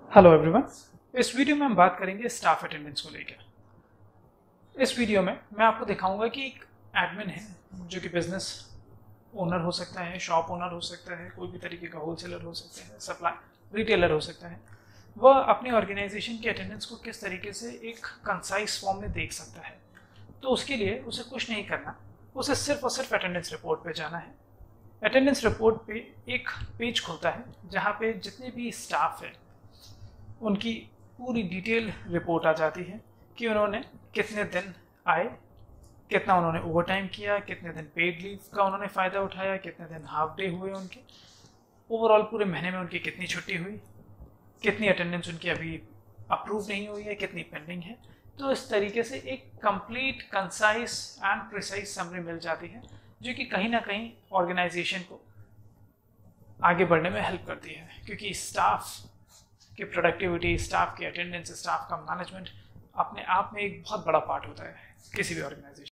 Hello everyone. इस video में हम बात करेंगे स्टाफ अटेंडेंस को लेकर। इस वीडियो में मैं आपको दिखाऊंगा कि एक एडमिन है जो कि बिजनेस ओनर हो सकता है, शॉप ओनर हो सकता है, कोई भी तरीके का होलसेलर हो सकता है, सप्लाई रिटेलर हो सकता है। वह अपनी ऑर्गेनाइजेशन की अटेंडेंस को किस तरीके से एक कंसाइज फॉर्म में देख सकता है। तो उसके लिए उसे कुछ नहीं करना, उसे सिर्फ और सिर्फ अटेंडेंस रिपोर्ट पे जाना है। अटेंडेंस रिपोर्ट पे एक पेज खुलता है जहाँ पे जितने भी स्टाफ है उनकी पूरी डिटेल रिपोर्ट आ जाती है कि उन्होंने कितने दिन आए, कितना उन्होंने ओवर टाइम किया, कितने दिन पेड लीव का उन्होंने फ़ायदा उठाया, कितने दिन हाफ डे हुए उनके, ओवरऑल पूरे महीने में उनकी कितनी छुट्टी हुई, कितनी अटेंडेंस उनकी अभी अप्रूव नहीं हुई है, कितनी पेंडिंग है। तो इस तरीके से एक complete concise and precise summary मिल जाती है जो कि कहीं ना कहीं ऑर्गेनाइजेशन को आगे बढ़ने में हेल्प करती है, क्योंकि स्टाफ की प्रोडक्टिविटी, स्टाफ की अटेंडेंस, स्टाफ का मैनेजमेंट अपने आप में एक बहुत बड़ा पार्ट होता है किसी भी ऑर्गेनाइजेशन